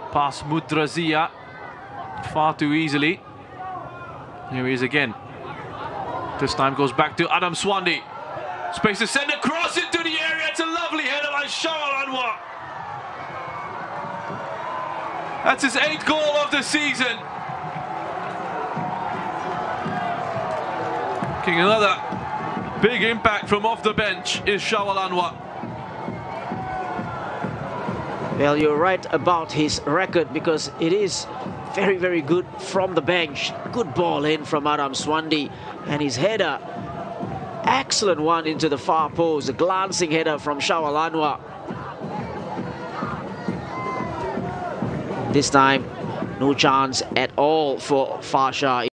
past Mudrazia far too easily. Here he is again. This time goes back to Adam Swandi. Space to send a cross into the area. It's a lovely header by Shawal Anuar. That's his 8th goal of the season. Making another big impact from off the bench is Shawal Anuar. Well, you're right about his record, because it is very, very good from the bench. Good ball in from Adam Swandi, and his header, excellent one into the far post, a glancing header from Shawal Anuar. This time, no chance at all for Fasha.